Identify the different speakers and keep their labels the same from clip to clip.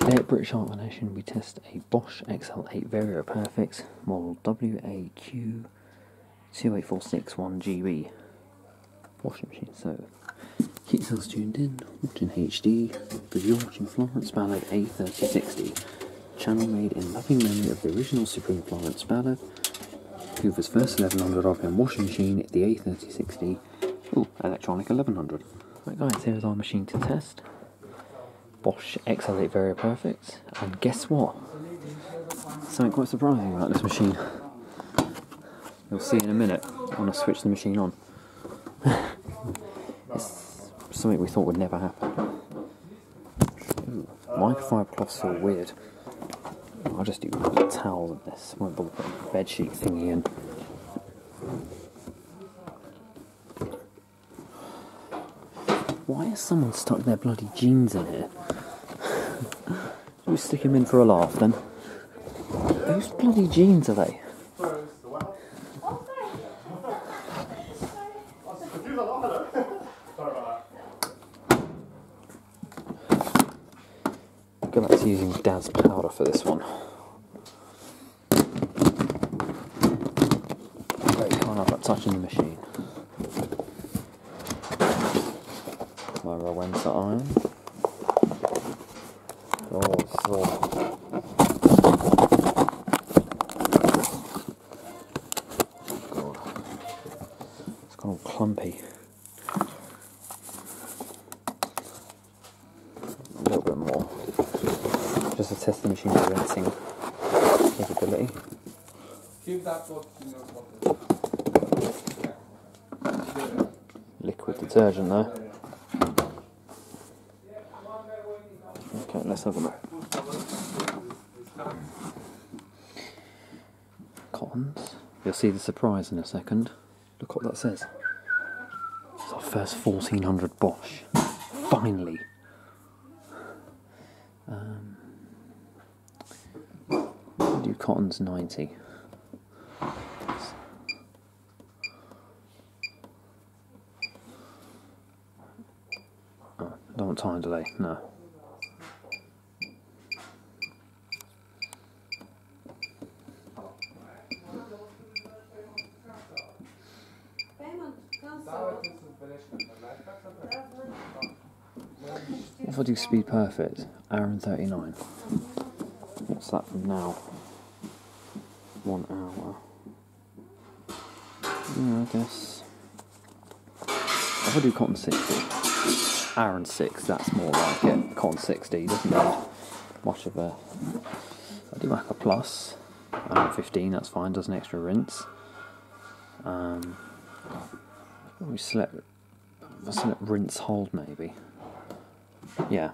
Speaker 1: Today at British Art Foundation we test a Bosch XL8 Vario Perfect model WAQ28461GB washing machine. So keep yourselves tuned in, watching HD, because you're watching Florence Ballard A3060, channel made in loving memory of the original Supreme Florence Ballard, Hoover's first 1100 RPM washing machine, the A3060, electronic 1100. Right guys, here's our machine to test. Bosch XL8 Vario Perfect, and guess what? Something quite surprising about this machine. You'll see in a minute when I switch the machine on. It's something we thought would never happen. Ooh, microfiber cloths feel weird. I'll just do towels of this. Won't bother putting a bed sheet thingy in. Why has someone stuck their bloody jeans in here? Should we stick them in for a laugh then? Whose bloody jeans are they? Go back to using Dad's powder for this one. Right, you can't have that touching the machine. My Rowenta iron. Oh, so. God. It's gone all clumpy. A little bit more. Just to test the machine's rinsing capability. Liquid detergent there. Okay, let's have a look. Cottons. You'll see the surprise in a second. Look what that says. It's our first 1400 Bosch. Finally. We'll do Cottons 90. Oh, don't want time delay, no. If I do speed perfect, hour and 39. What's that from now? 1 hour. Yeah, I guess. If I do cotton 60, hour and 6, that's more like it. Cotton 60 doesn't need much of a. I do like a plus. Hour and 15, that's fine. Does an extra rinse. We select rinse hold maybe. Yeah.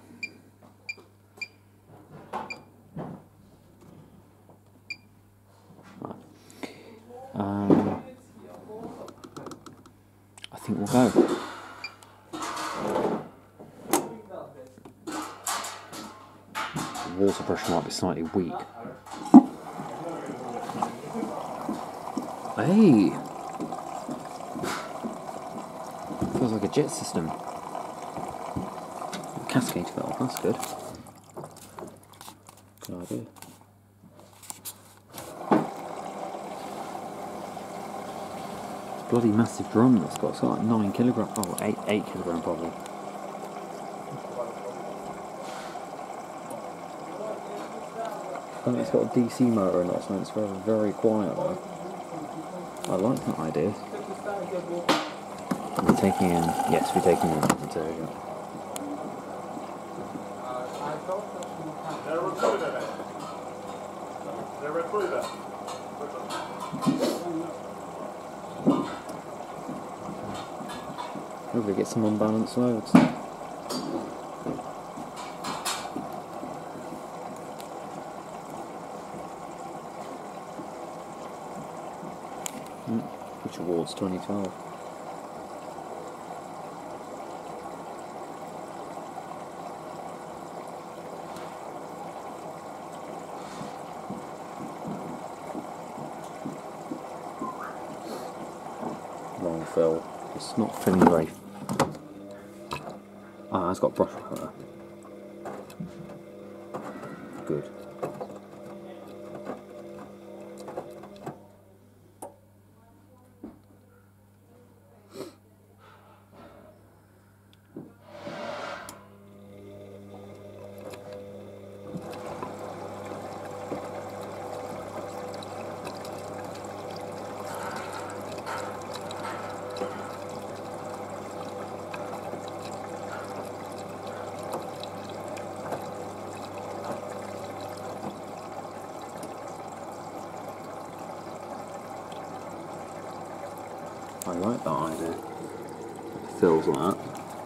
Speaker 1: Right. I think we'll go. The water pressure might be slightly weak. Hey! Feels like a jet system. Cascade valve, that's good. Good idea. Bloody massive drum that's got. It's got like 9 kilograms. Oh, 8 kilogram probably. I think it's got a DC motor in it, so it's very, very quiet though. I like that idea. We're taking in, yes, we're taking in the detergent. Hopefully get some unbalanced loads. Which awards 2012. Long fill. It's not filling very. Ah, it's got brush cover. I like that idea. Fills that.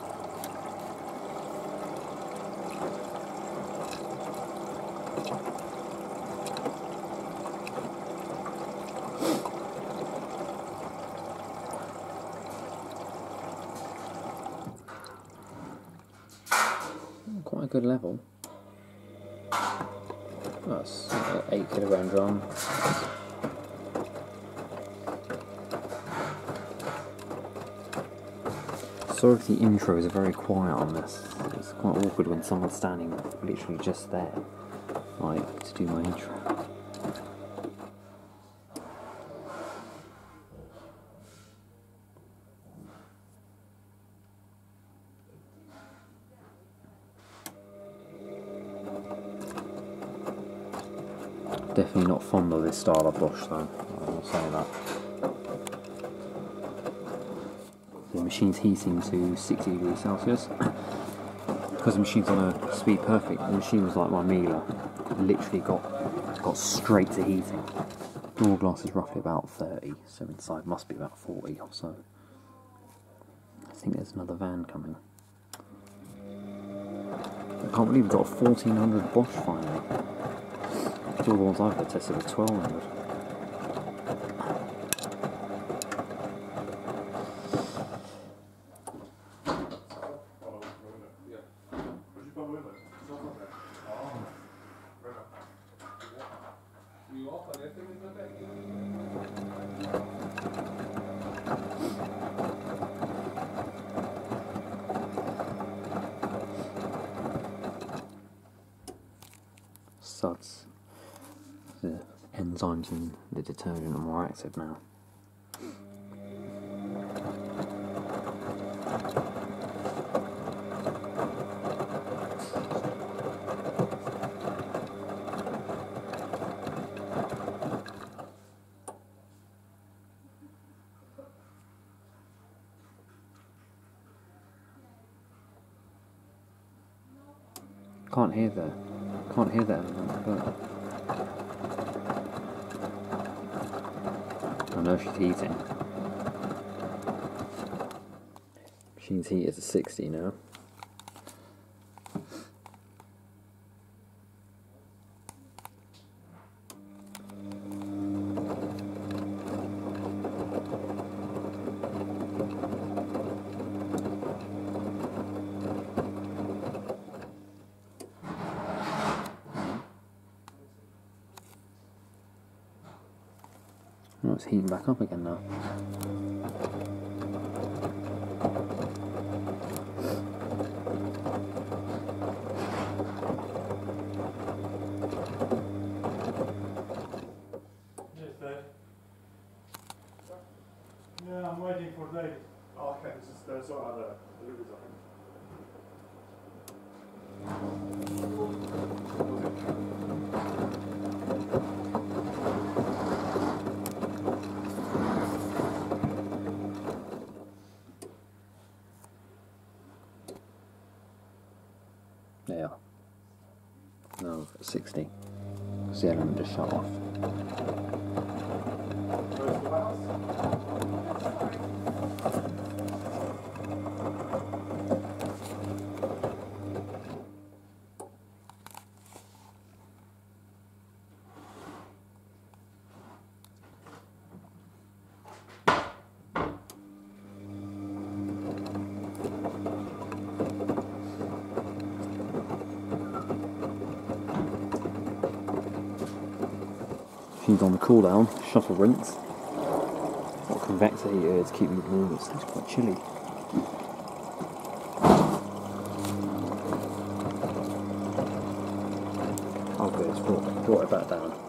Speaker 1: Quite a good level. That's 8 kilogram drum. Sorry if the intros are very quiet on this. It's quite awkward when someone's standing literally just there, like, to do my intro. Definitely not fond of this style of brush though, I will say that. The machine's heating to 60 degrees Celsius. Because the machine's on a speed perfect, the machine was like my Miele. It literally got straight to heating. Door glass is roughly about 30, so inside must be about 40 or so. I think there's another van coming. I can't believe we've got a 1400 Bosch finally. All the ones I've got tested are 1200. Suds. The enzymes in the detergent are more active now. Can't hear that element, but I know she's heating. Machine's heated to 60 now. Oh, it's heating back up again now.
Speaker 2: Yes, Dave. Yeah, I'm waiting for Dave.
Speaker 3: Oh, okay, it's just sort out the deliveries, I think.
Speaker 1: Yeah. No, 60. Because the element just shut off. She's on the cool down, shuffle rinse. Got convector here to keep me warm, it's quite chilly. Oh good, it's brought it back down.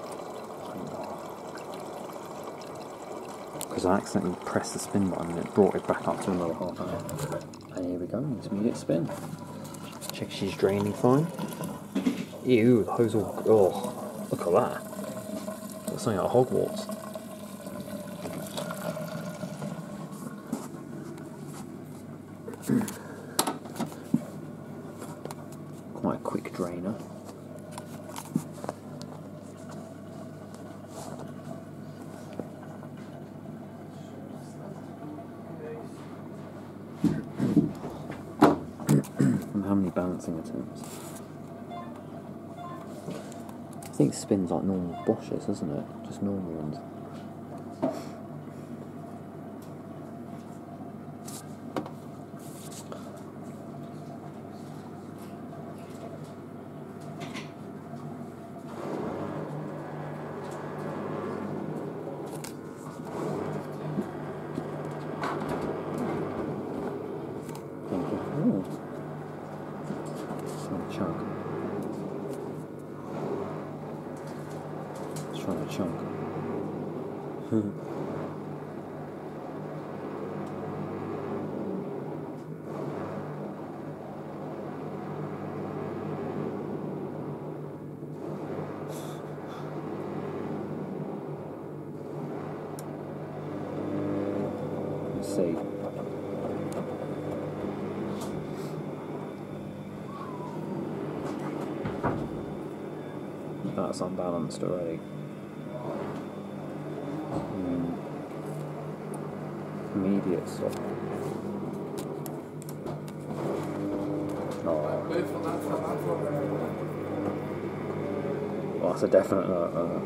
Speaker 1: Because I accidentally pressed the spin button and it brought it back up to another half hour. And here we go, let's make it spin. Check she's draining fine. Ew, the hose all, oh, look at that. Looks like Hogwarts. Quite a quick drainer. have any balancing attempts. I think it spins like normal Bosch's, doesn't it? Just normal ones. Ooh. Chunk. Let's try the chunk. Let's see. That's unbalanced already. Immediate stop. Oh. Well, that's a definite no.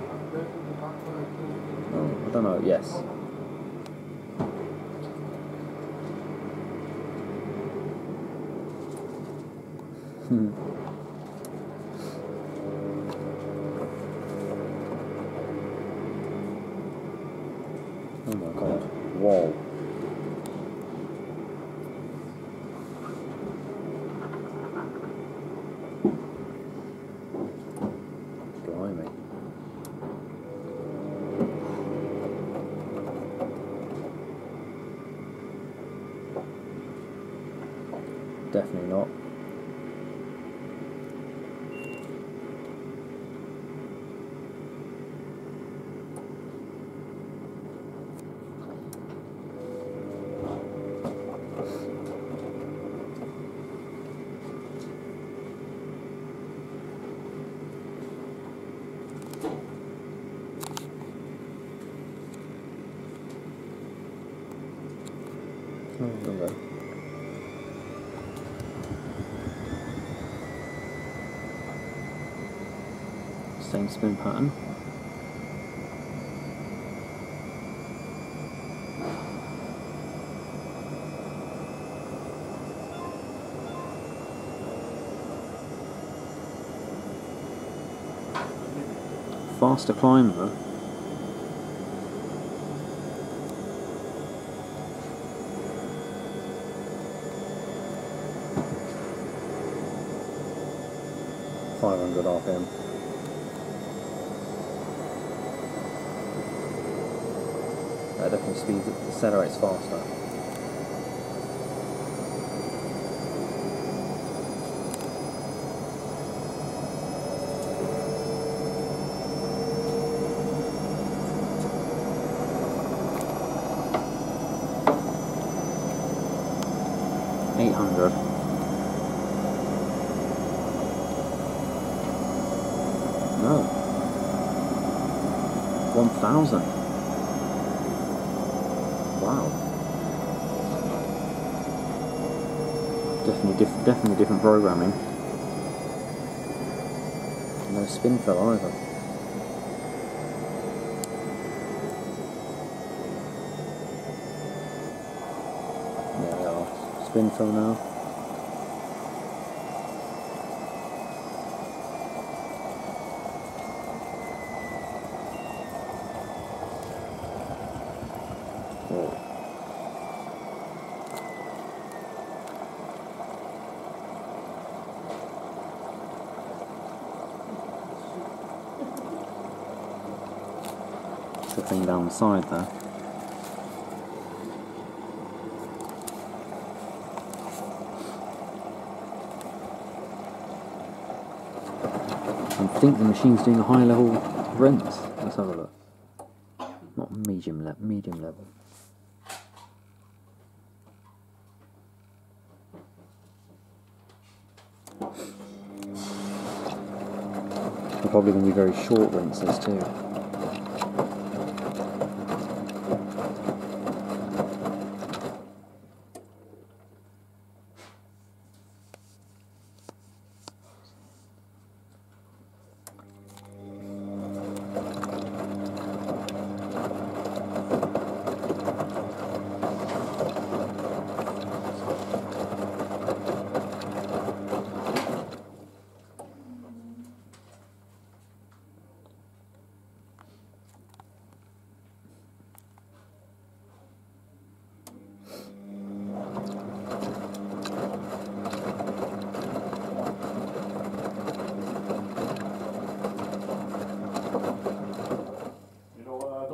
Speaker 1: Oh, I don't know, yes. Oh my god. Whoa. Blimey. Definitely not. Oh, okay. Same spin pattern. Faster climber. .500 RPM. That definitely speeds, accelerates faster. .800. No. 1,000. Wow. Definitely different programming. No spin fill either. There we are. Spin fill now. Whoa. The thing down the side there. I think the machine's doing a high level rinse. Let's have a look. Not medium level. They're probably going to be very short rinses too.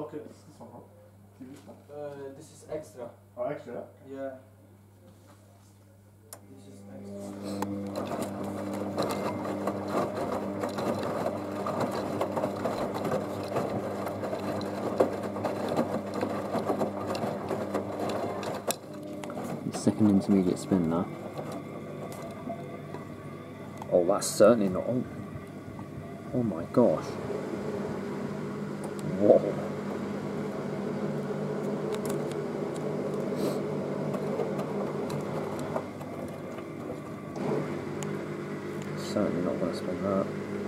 Speaker 3: okay, it's this one, huh? See this one?
Speaker 4: This is extra.
Speaker 3: Oh, extra?
Speaker 4: Yeah. This is extra.
Speaker 1: Second intermediate spin now. Oh, that's certainly not. Oh, oh my gosh. Whoa. Certainly not going to spin that.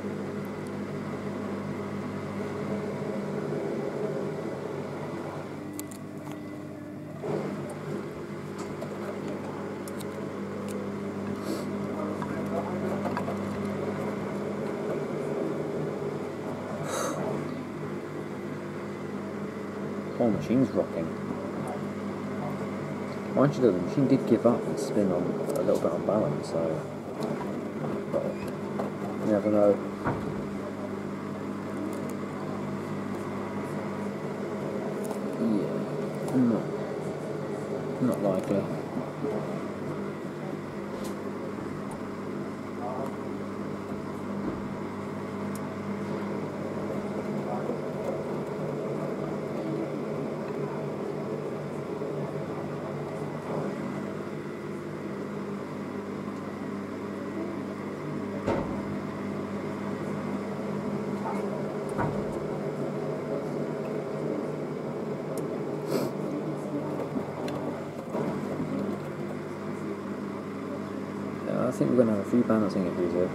Speaker 1: Oh, machine's rocking. Mind you though, the machine did give up and spin on a little bit unbalanced, so but you never know. Yeah, not likely. I think we're going to have a few balancing issues here.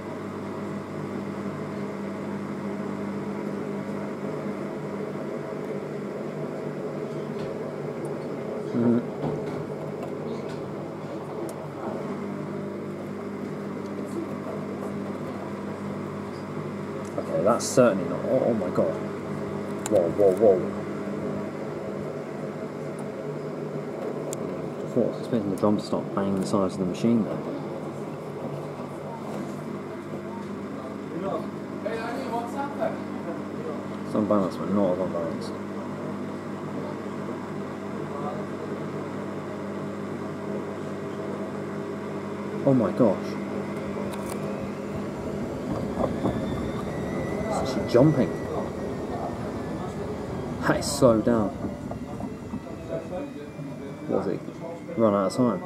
Speaker 1: Okay, that's certainly not. Oh my god. Whoa, whoa, whoa. I thought I was expecting the drum to start banging the sides of the machine there. It's unbalanced, but not unbalanced. Oh my gosh. It's actually jumping. That is slowed down. Was it? Run out of time.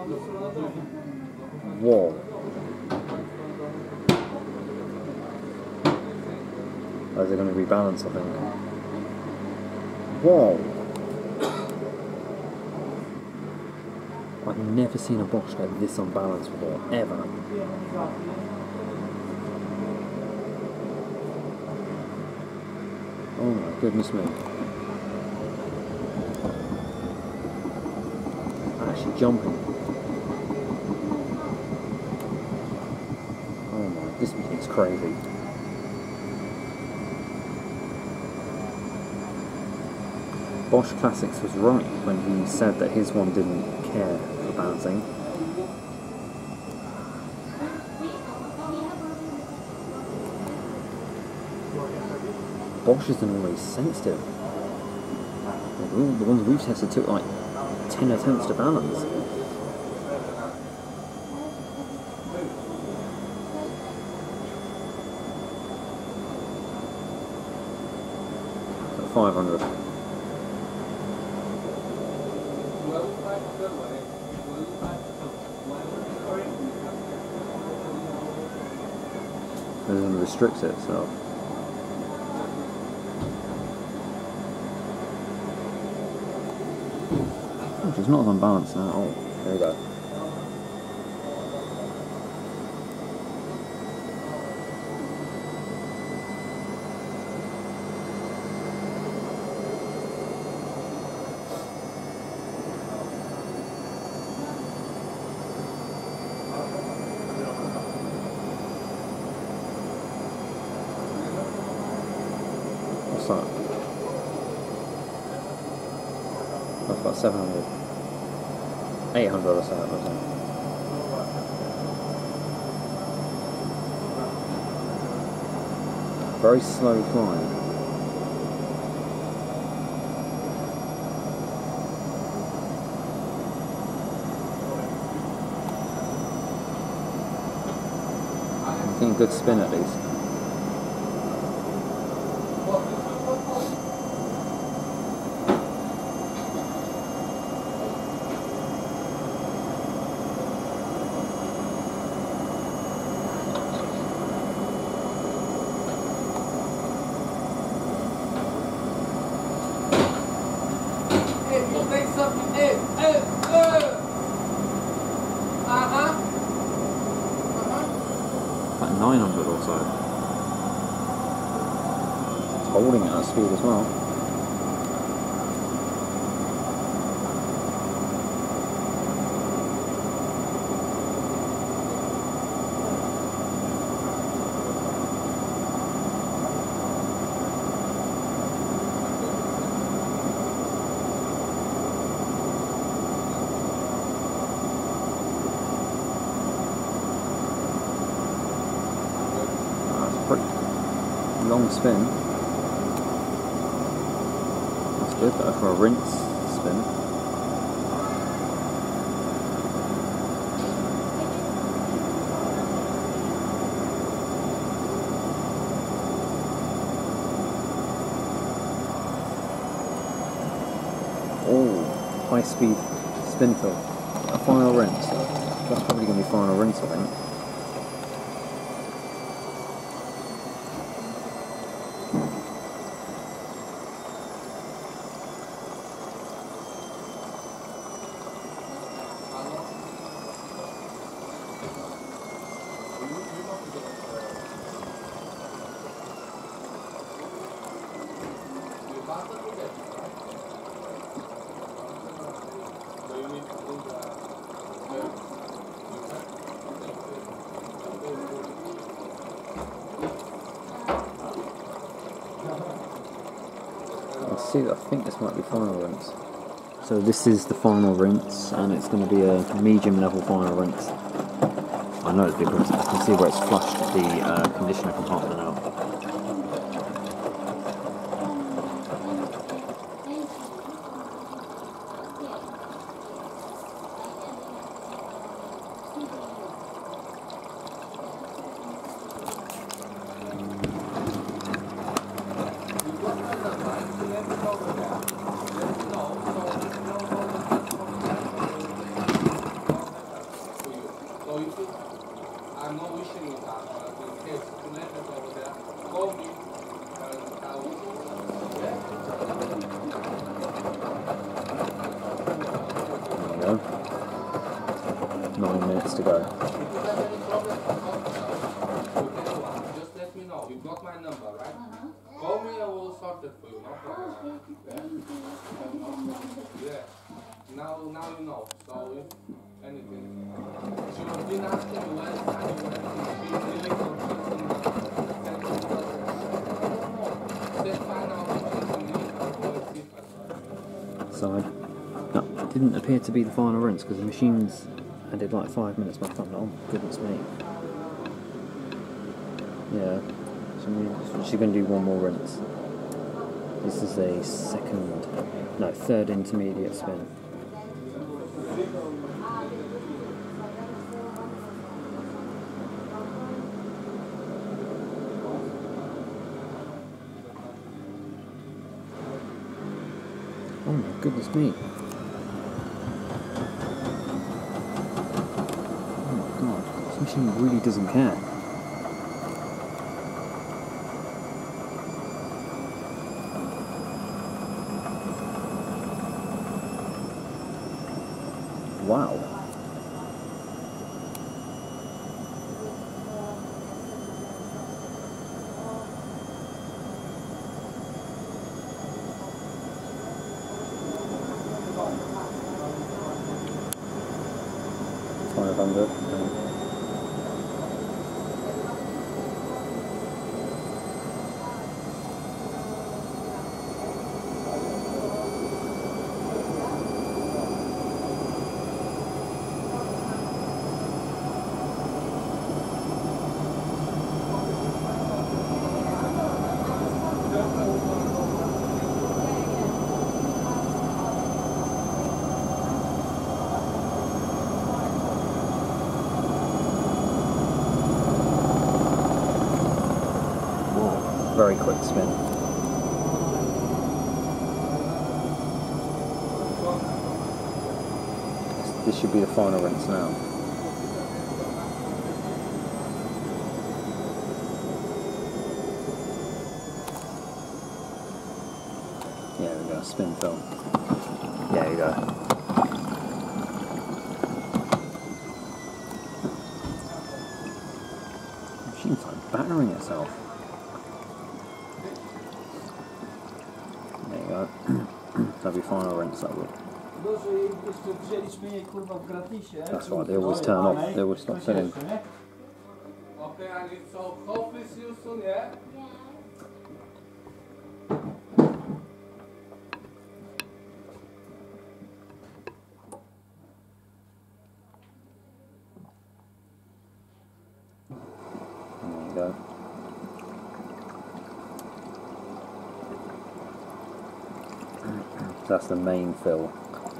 Speaker 1: Whoa. Those are going to rebalance, I think. Whoa! I've never seen a Bosch go this unbalanced before, ever. Oh my goodness me. Actually jumping. Oh my, this machine's crazy. Bosch Classics was right when he said that his one didn't care for balancing. Bosch isn't always sensitive. The ones we've tested took like 10 attempts to balance. So 500. It doesn't restrict it, so. Which is not as unbalanced at all. There we go. What's that? That's about 700. 800 or something, wasn't it? Very slow climb. good spin at least. About 900 or so. It's holding at that speed as well. Long spin. That's good though for a rinse spin. Oh, high speed spin fill. A final rinse. That's probably going to be final rinse, I think. See, I think this might be final rinse. So this is the final rinse, and it's going to be a medium level final rinse. I know it's because I can see where it's flushed the conditioner compartment out.
Speaker 4: I'm not wishing you that, but in case you let it over there, call me and I will.
Speaker 1: There we go. 9 minutes to go.
Speaker 4: If you have any problem, just let me know. You got my number, right? Call me, I will sort it for you, no problem. Yeah. Now you know. So if anything. She was been asking me when time you went to be really
Speaker 1: Side. That didn't appear to be the final rinse because the machine's added like 5 minutes back on. Oh goodness me. Yeah. So she's going to do one more rinse. This is a third intermediate spin. Oh my goodness me. Oh my god, this machine really doesn't care. Wow. very quick spin. This should be the final rinse now. Yeah, there we go, spin film. Yeah, there you go. The machine's like battering itself. There you go. That'll be final rinse, that would. That's right, they always turn off, they always stop filling.
Speaker 4: Okay, I need so hopefully see you soon, yeah?
Speaker 1: There you go. That's the main fill.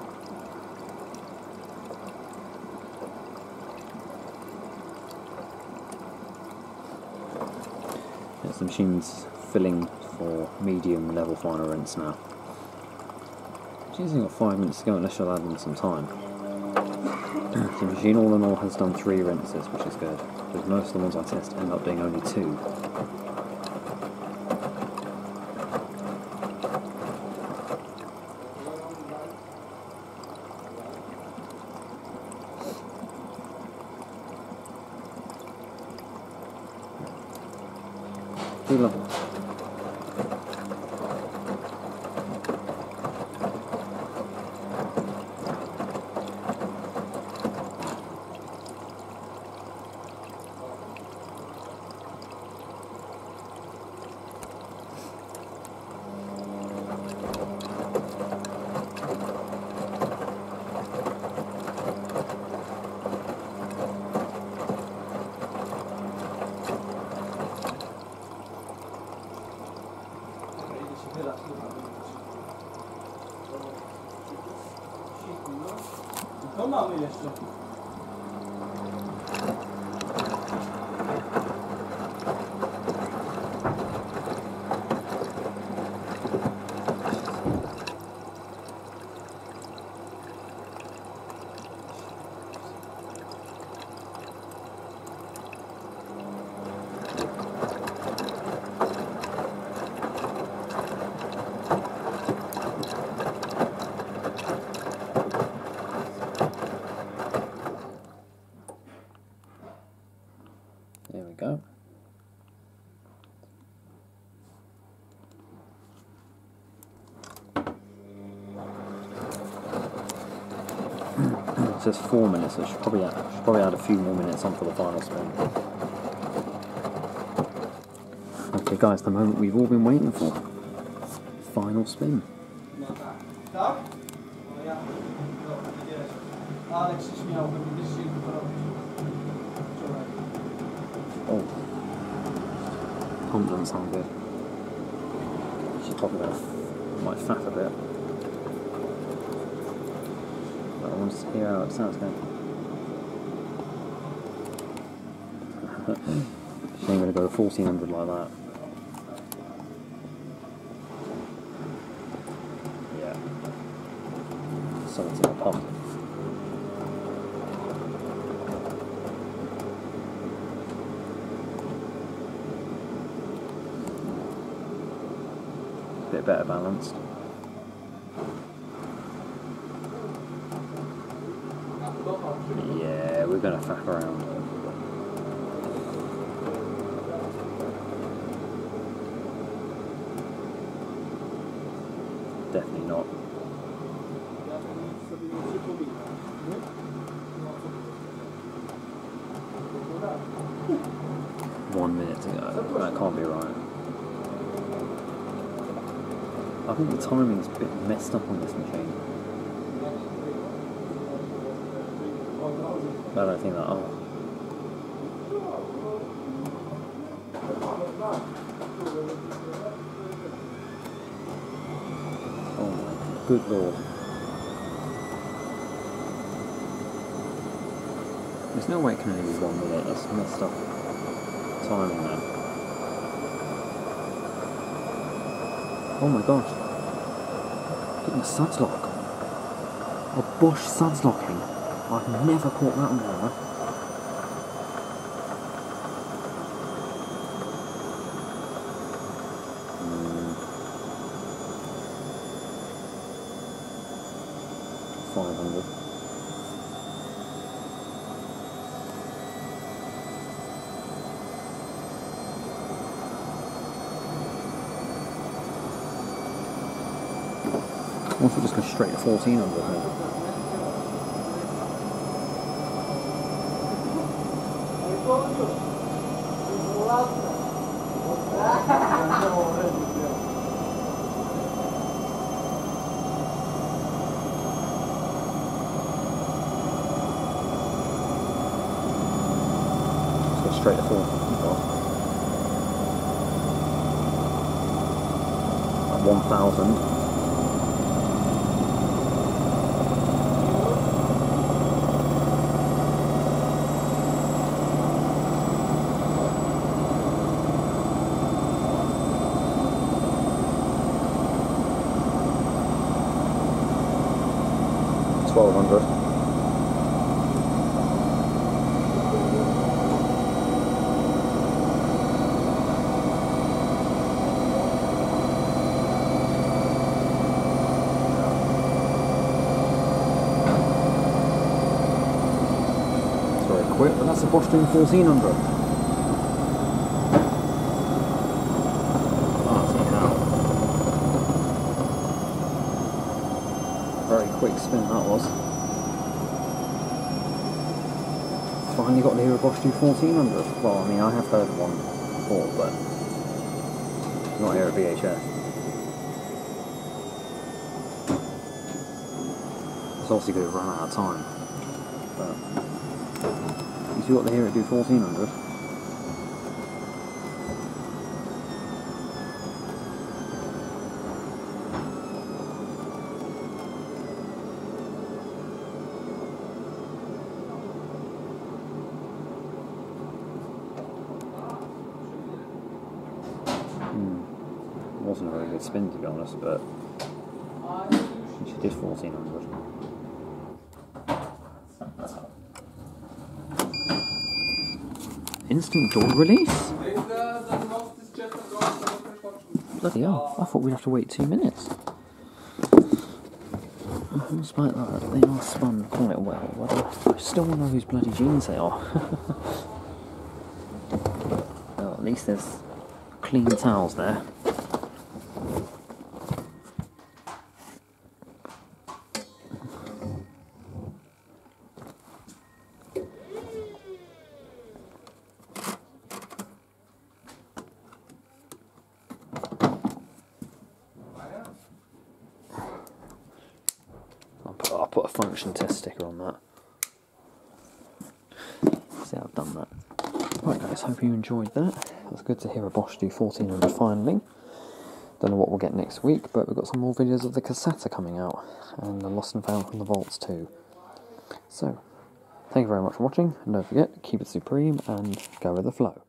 Speaker 1: Yes, the machine's filling for medium level final rinse now. She's only got 5 minutes to go unless you'll add in some time. The machine all in all has done 3 rinses, which is good, because most of the ones I test end up doing only 2. Too long.
Speaker 3: To mamy jeszcze.
Speaker 1: There we go. It says 4 minutes, so should probably add a few more minutes on for the final spin. Okay guys, the moment we've all been waiting for. Final spin.
Speaker 3: Tak? No ja. Dobra, wiesz. Aleks się śmiał, bo mi też się to robić. Wczoraj.
Speaker 1: Oh. Pump doesn't sound good. Should probably might faff a bit. But I want to hear how it sounds going. She ain't gonna go 1400 like that. Yeah. Something's in the pump. Bit better balanced. Yeah, we're gonna faff around. Definitely not. 1 minute to go. That can't be right. I think the timing's a bit messed up on this machine. I don't think that. Oh. Oh my good lord. There's no way it can only be 1 minute. That's messed up timing now. Oh my gosh. Getting a suds lock. A Bosch suds locking. I've never caught that on camera. $500. What if we just go straight to 1400 then? Let's go straight to 1,000. $1,200. It's very quick, but that's a Bosch doing 1400. Very quick spin that was. Finally got to hear a Bosch do 1400. Well, I mean, I have heard one before, but not here at VHF. It's obviously going to run out of time, but you still got to hear it do 1400. It wasn't a very good spin, to be honest, but she did 1400. Instant door release? Bloody hell, I thought we'd have to wait 2 minutes. Despite that, they are spun quite well. I still want to know whose bloody jeans they are. Well, at least there's clean towels there. I'll put a function test sticker on that. See how I've done that. Right guys, hope you enjoyed that. It was good to hear a Bosch do 1400 finally. Don't know what we'll get next week, but we've got some more videos of the Cassetta coming out, and the Lost and Found from the Vaults too. So, thank you very much for watching, and don't forget, keep it supreme and go with the flow.